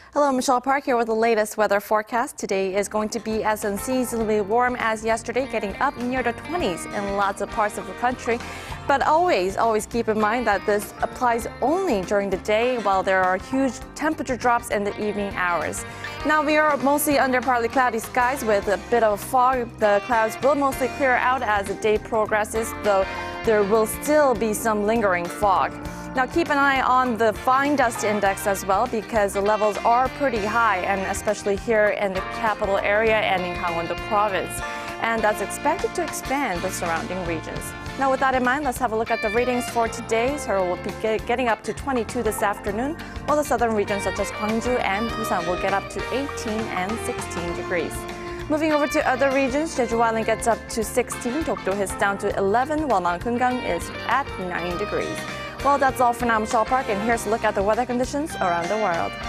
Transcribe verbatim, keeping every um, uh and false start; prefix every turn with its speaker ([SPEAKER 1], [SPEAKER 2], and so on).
[SPEAKER 1] Hello, Michelle Park here with the latest weather forecast. Today is going to be as unseasonably warm as yesterday, getting up near the twenties in lots of parts of the country. But always, always keep in mind that this applies only during the day, while there are huge temperature drops in the evening hours. Now, we are mostly under partly cloudy skies with a bit of fog. The clouds will mostly clear out as the day progresses, though there will still be some lingering fog. Now, keep an eye on the fine dust index as well, because the levels are pretty high, and especially here in the capital area and in Gangwon-do province. And that's expected to expand the surrounding regions. Now, with that in mind, let's have a look at the readings for today. Seoul will be get, getting up to twenty-two this afternoon, while the southern regions such as Gwangju and Busan will get up to eighteen and sixteen degrees. Moving over to other regions, Jeju Island gets up to sixteen, Dokdo is down to eleven, while Mount Kumgang is at nine degrees. Well, that's all for now, Michelle Park, and here's a look at the weather conditions around the world.